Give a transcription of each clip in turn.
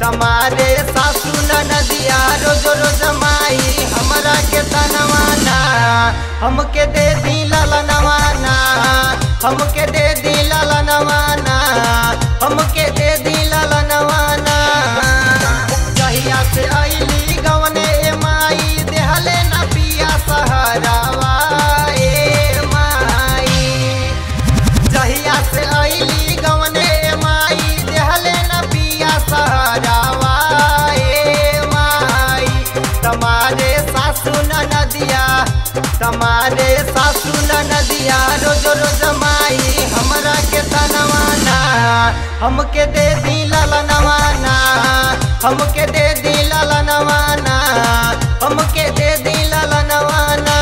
तमारे सासू नदिया रोज रोज माई हमरा के तनवाना हमके दे दी ललनवाना हमके दे दी ललनवाना हमके दे दी ललनवाना जहिया से आईली गवने माई देहले न पिया सहारावा ए माई जहिया से आईली गवने माई देहले न पिया सहारावा ए माई तमारे सासू नदिया तमारे सासू नदिया रोज रोज माई हमरा के तनवाना हमके दे दी ललनवाना हमके दे दी ललनवाना हमके दे दी ललनवाना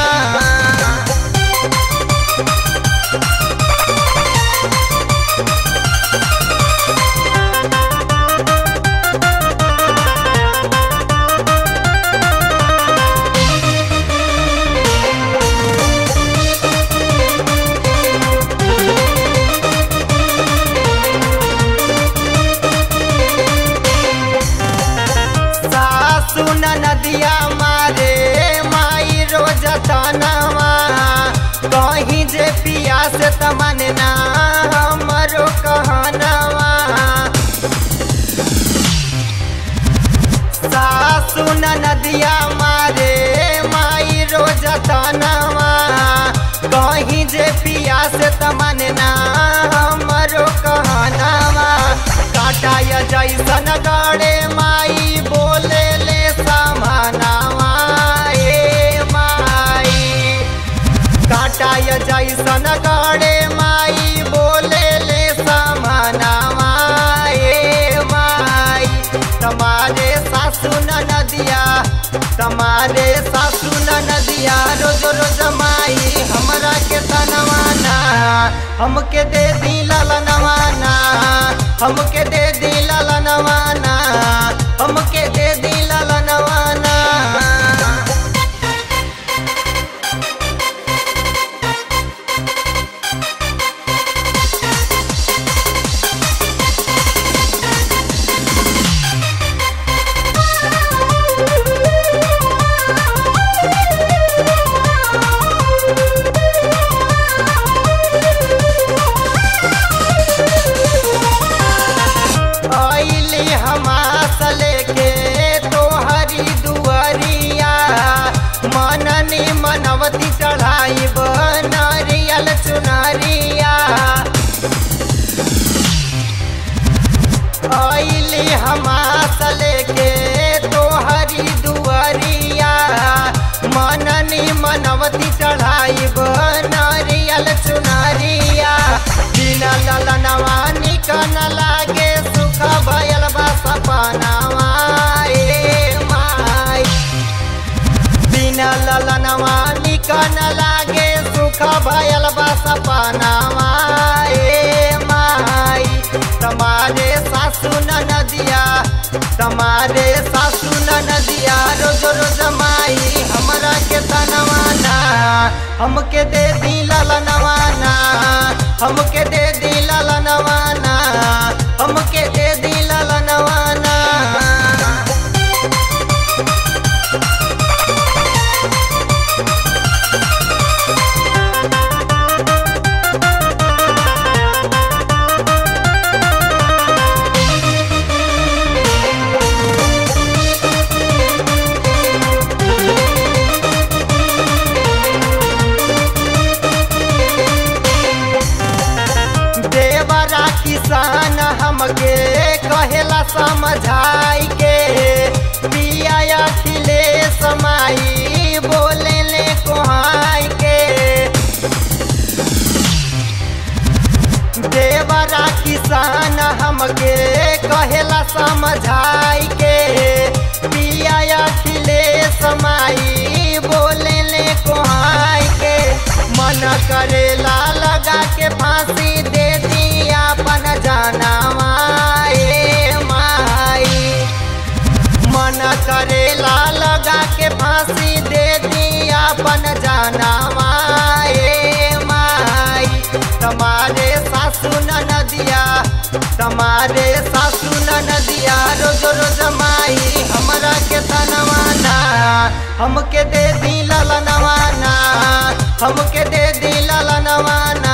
सुन नदिया मारे माई रोज तनवा कहीं जे पिया से तमन्ना हमरो कहनवा सासु नदिया मारे माई रोज तनवा कहीं जे पिया से तमन्ना हमरो कहनवा काटाया जैसन गड़े माई बोले समानवा ए माई काटाय जैसन गड़े माई बोले ले समानवा ए माई तमारे सासू नदिया तमारे सासू नदिया रोज रोज माई हमरा के तनवाना हमके दे दी ललनवाना हमके दे दी ललनवाना हमके दे दी ललनवाना आइली हमास लेके तोहरी दुआरिया मननी मनवती चढ़ाई नारियल चुनरिया आइली हमास लेके तोहरी दुआरिया मननी मनवती चढ़ाई नारियल चुनरिया बिना ललनवा निकन लागे सुख भयल बा सपनावा ए माई बिना ललनवा निकन लागे सुख भयल बा सपनावा ए माई तमारे सासू नदिया तमारे सासू नदिया रोज रोज माई हमरा के तनवाना हमके दे दी ललनवाना हमके दे दी ललनवाना हमके दे दी ललनवाना देवरा किसान हमके कहेला समझाई के पिया अखिलेश माई बोले ले कोहाई के देवरा किसान हमके कहेला समझाई के पिया अखिलेश माई बोले ले कोहाई के मन करेला लगा के फांसी दे दिया अपन जानवा ए माई मन करेला लगा के फांसी दे दिया अपन जानवा ए माई तमारे सासू नदिया रोज रोज ललनवाना हमके दे दी ललनवाना हमके दे दी ललनवाना